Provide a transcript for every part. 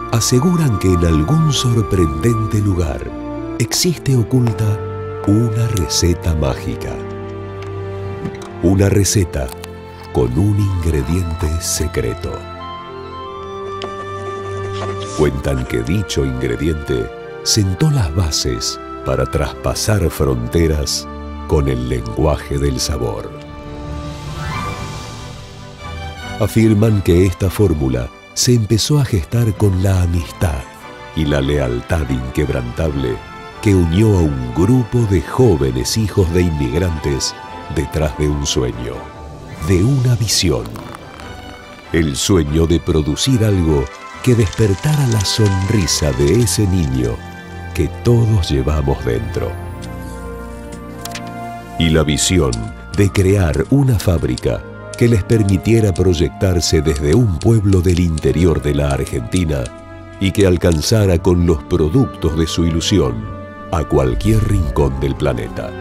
aseguran que en algún sorprendente lugar existe oculta una receta mágica. Una receta con un ingrediente secreto. Cuentan que dicho ingrediente sentó las bases para traspasar fronteras con el lenguaje del sabor. Afirman que esta fórmula se empezó a gestar con la amistad y la lealtad inquebrantable que unió a un grupo de jóvenes hijos de inmigrantes detrás de un sueño, de una visión. El sueño de producir algo que despertara la sonrisa de ese niño que todos llevamos dentro. Y la visión de crear una fábrica que les permitiera proyectarse desde un pueblo del interior de la Argentina y que alcanzara con los productos de su ilusión a cualquier rincón del planeta.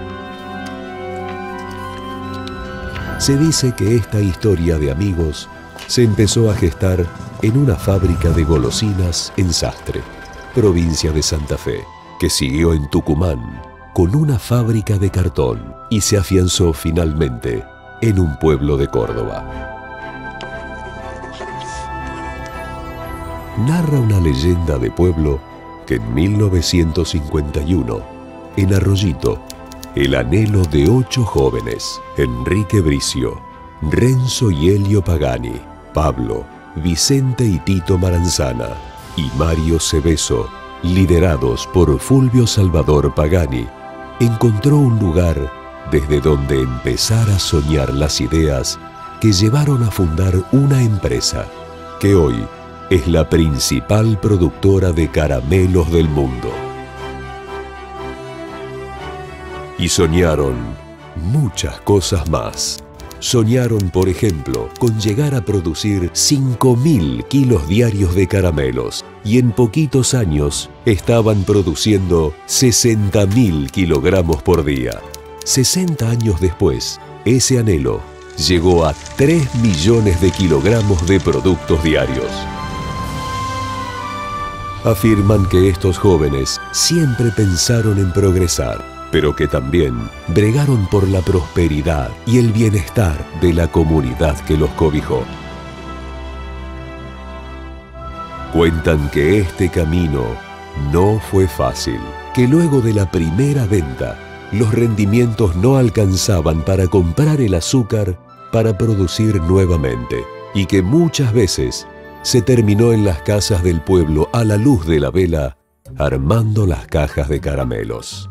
Se dice que esta historia de amigos se empezó a gestar en una fábrica de golosinas en Sastre, provincia de Santa Fe, que siguió en Tucumán con una fábrica de cartón y se afianzó finalmente en un pueblo de Córdoba. Narra una leyenda de pueblo que en 1951, en Arroyito, el anhelo de 8 jóvenes, Enrique Bricio, Renzo y Elio Pagani, Pablo, Vicente y Tito Maranzana y Mario Cebeso, liderados por Fulvio Salvador Pagani, encontró un lugar desde donde empezar a soñar las ideas que llevaron a fundar una empresa que hoy es la principal productora de caramelos del mundo. Y soñaron muchas cosas más. Soñaron, por ejemplo, con llegar a producir 5.000 kilos diarios de caramelos y en poquitos años estaban produciendo 60.000 kilogramos por día. 60 años después, ese anhelo llegó a 3 millones de kilogramos de productos diarios. Afirman que estos jóvenes siempre pensaron en progresar, pero que también bregaron por la prosperidad y el bienestar de la comunidad que los cobijó. Cuentan que este camino no fue fácil, que luego de la primera venta, los rendimientos no alcanzaban para comprar el azúcar para producir nuevamente, y que muchas veces se terminó en las casas del pueblo a la luz de la vela, armando las cajas de caramelos.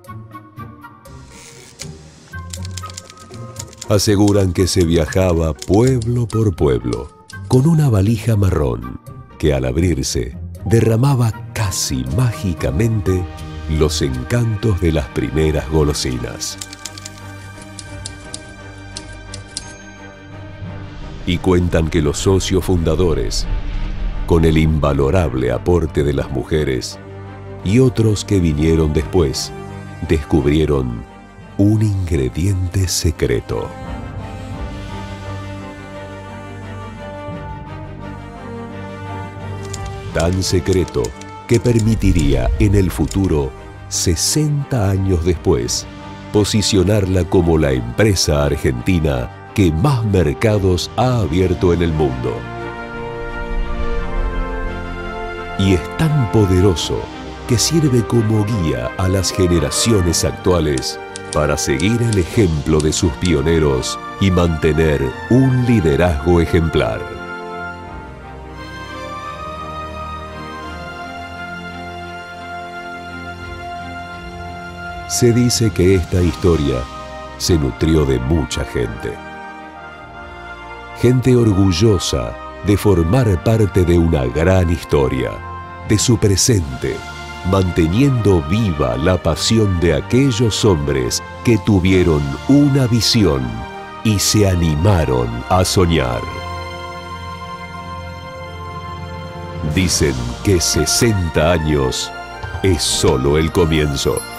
Aseguran que se viajaba pueblo por pueblo, con una valija marrón, que al abrirse derramaba casi mágicamente los encantos de las primeras golosinas. Y cuentan que los socios fundadores, con el invalorable aporte de las mujeres y otros que vinieron después, descubrieron un ingrediente secreto. Tan secreto que permitiría en el futuro, 60 años después, posicionarla como la empresa argentina que más mercados ha abierto en el mundo. Y es tan poderoso que sirve como guía a las generaciones actuales para seguir el ejemplo de sus pioneros y mantener un liderazgo ejemplar. Se dice que esta historia se nutrió de mucha gente. Gente orgullosa de formar parte de una gran historia, de su presente, manteniendo viva la pasión de aquellos hombres que tuvieron una visión y se animaron a soñar. Dicen que 60 años es solo el comienzo.